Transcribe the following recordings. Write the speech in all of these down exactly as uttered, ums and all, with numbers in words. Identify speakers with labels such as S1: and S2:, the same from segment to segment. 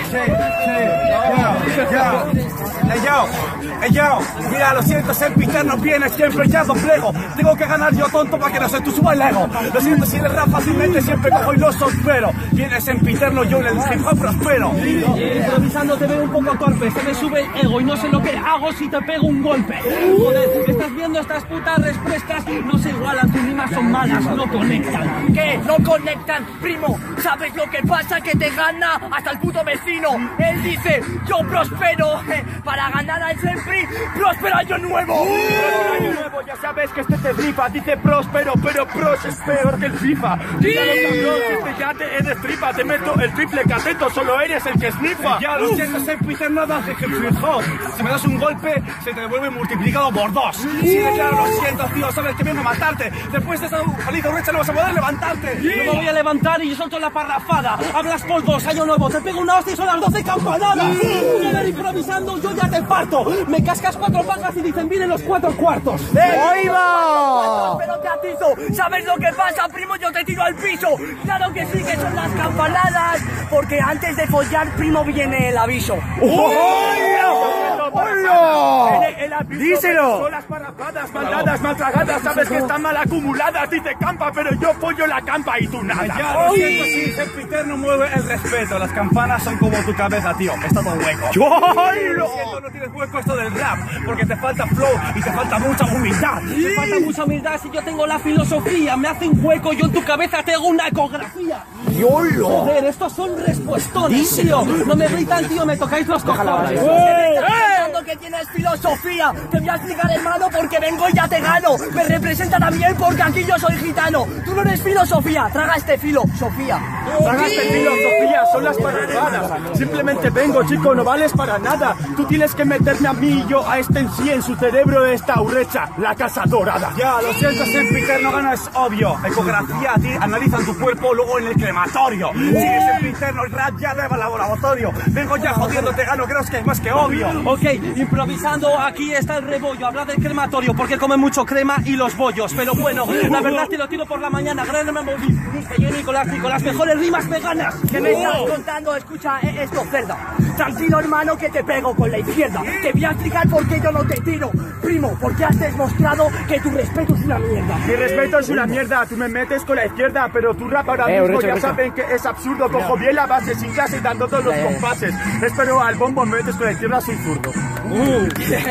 S1: sí, sí, ya, ya. Ey, yo, ey, yo, mira, lo siento, sempiterno viene siempre ya doblego. Tengo que ganar yo, tonto, para que no se te suba el ego. Lo siento, si eres rap fácilmente siempre cojo y lo sospero. Viene sempiterno, yo en el hip hop prospero.
S2: Improvisando te veo un poco torpe, se me sube el ego y no sé lo que hago si te pego un golpe. Joder, estás viendo estas putas respuestas, no se igualan, tus rimas son malas, no conectan.
S3: ¿Qué? No conectan, primo. ¿Sabes lo que pasa? Que te gana hasta el puto vecino. Él dice, yo prospero. Para ganar al Sempri, próspero año nuevo.
S4: Uh, año nuevo, ya sabes que este te flipa. Dice próspero, pero pros es peor que el FIFA. Dígalo, cabrón, este ya te eres tripa. Te meto el triple cateto, solo eres el que snifa.
S1: Ya, lo siento, sempiterno, das de hip-hop. Si me das un golpe, se te devuelve multiplicado por dos. Sí, claro, lo siento, tío, sabes que vengo a matarte. Después de esa paliza recha no vas a poder levantarte.
S2: Yo me voy a levantar y yo suelto la parrafada. Hablas por dos, año nuevo, te pego una hostia y son las doce campanadas. Joder, improvisando, yo ya te parto. Me cascas cuatro pagas y dicen, vienen los cuatro cuartos.
S3: ¡Ahí va! Pero te atizo, ¿sabes lo que pasa, primo? Yo te tiro al piso. Claro que sí, que son las campanadas. Porque antes de follar, primo, viene el aviso.
S4: ¡Hola! ¡Hola!
S1: ¡Díselo!
S4: Son las parrafadas, maldadas, mal tragadas. Sabes que están mal acumuladas. Dice campa, pero yo follo la campa y tú nada.
S1: Ya, lo siento, sí, sempiterno mueve el respeto. Las campanas son como tu cabeza, tío. Está todo hueco.
S4: ¡Hola!
S1: Siento, no tienes hueco esto del rap, porque te falta flow y te falta mucha humildad.
S2: Sí. Te falta mucha humildad si yo tengo la filosofía. Me hace un hueco, yo en tu cabeza te hago una ecografía.
S1: ¡Yolo!
S2: Joder, estos son respuestones, tío. No me gritan, tío, me tocáis los cojones.
S3: Pensando que tienes filosofía. Te voy a explicar, hermano, porque vengo y ya te gano. Me representa también porque aquí yo soy gitano. Tú no eres filosofía, traga este filo, Sofía.
S4: Traga este filo, Sofía, son las parrafadas. Simplemente vengo, chico, no vales para nada. Tú tienes que meterme a mí y yo a este en sí. En su cerebro está Urrecha, la casa dorada.
S1: Ya, lo siento, sempiterno gana, es obvio. Ecografía, a ti analizan tu cuerpo luego en el crematorio. Si eres sempiterno, el rap ya lleva al laboratorio. Vengo ya jodiendo, te gano, creo que es más que obvio.
S2: Ok, improvisando, aquí está el rebollo. Habla del crematorio porque come mucho crema y los bollos. Pero bueno, la verdad te lo tiro por la mañana. Gran Memory, dice yo, Nicolás, Nicolás, mejores rimas veganas.
S3: ¿Qué me estás contando? Escucha esto, cerda. Tranquilo, hermano, que te pego con la izquierda. Te voy a explicar por qué yo no te tiro. Primo, porque has demostrado que tu respeto es una mierda.
S4: Mi respeto es una mierda. Tú me metes con la izquierda, pero tu rap ahora mismo eh, recha, ya recha. Saben que es absurdo. Cojo bien la base sin clase y dando todos los eh. compases. Espero al bombo me metes con la izquierda, soy zurdo. Uh.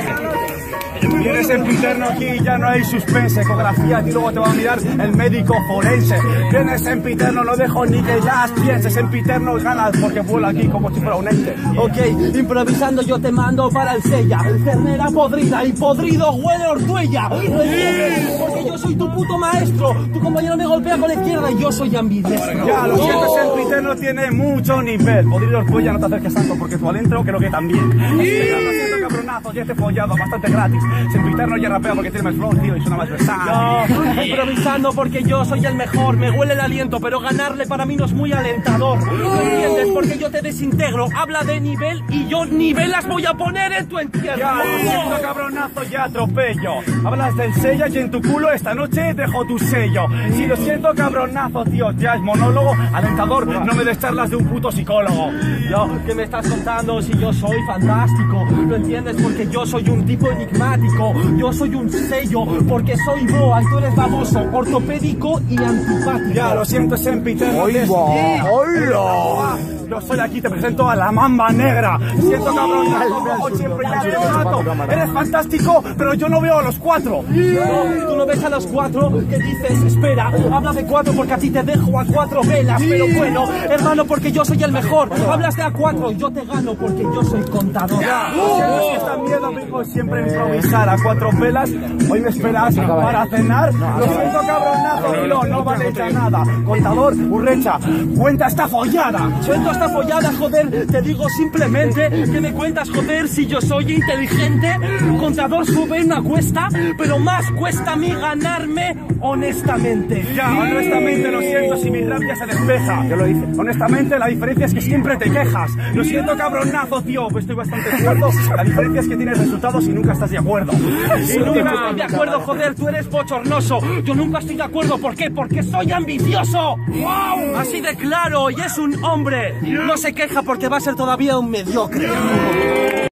S1: Tienes sempiterno aquí, ya no hay suspense. Ecografía y luego te va a mirar el médico forense. Tienes sempiterno, no dejo ni que ya pienses. Sempiterno ganas porque vuela aquí como si fuera un ente.
S2: Ok, improvisando yo te mando para el sella. Ternera podrida y podrido huele ortuella. Porque yo soy tu puto maestro. Tu compañero me golpea con la izquierda y yo soy ambidiestro.
S1: Ya, lo siento, sempiterno tiene mucho nivel. Podrido ortuella, no te acerques tanto porque tú adentro creo que también. Lo siento, cabronazo, ya te he follado bastante gratis. Sempiterno ya rapea porque tiene más flow, tío, y suena más versátil.
S2: Yo, improvisando porque yo soy el mejor. Me huele el aliento, pero ganarle para mí no es muy alentador. ¿No entiendes? Porque yo te desintegro. Habla de nivel y yo nivelas voy a poner en tu entierro.
S1: Ya, lo siento, cabronazo, ya atropello. Hablas del sello y en tu culo esta noche dejo tu sello. Si lo siento, cabronazo, tío, ya es monólogo. Alentador, no me des charlas de un puto psicólogo.
S2: No, ¿qué me estás contando si yo soy fantástico? ¿Lo entiendes? Porque yo soy un tipo enigmático. Yo soy un sello porque soy boa y tú eres baboso, ortopédico y antipático.
S1: Ya, lo siento, sempiterno. ¡Hola! Yo soy aquí, te presento a la mamba negra. Siento, cabrón, siempre ya te mato. Eres fantástico, pero yo no veo a los cuatro.
S2: No, tú no ves a los cuatro, que dices, espera, habla de cuatro porque a ti te dejo a cuatro velas. Pero bueno, hermano, porque yo soy el mejor. Hablas de a cuatro y yo te gano porque yo soy contador.
S1: Ya, siento que está miedo, vengo siempre a improvisar a cuatro velas. Hoy me esperas para cenar. Lo siento, cabronazo, no, no vale ya nada. Contador, Urrecha, cuenta esta follada.
S2: Cuento esta follada, joder, te digo simplemente que me cuentas, joder, si yo soy inteligente. Contador sube una cuesta, pero más cuesta a mí ganarme honestamente.
S1: Ya, honestamente, lo siento si mi rap ya se despeja. Yo lo hice. Honestamente, la diferencia es que siempre te quejas. Lo siento, cabronazo, tío, pues estoy bastante de acuerdo. La diferencia es que tienes resultados y nunca estás de acuerdo.
S2: Y nunca estoy de acuerdo, joder, tú eres bochornoso. Yo nunca estoy de acuerdo, ¿por qué? Porque soy ambicioso. ¡Wow! Así de claro, y es un hombre. No se queja porque va a ser todavía un mediocre.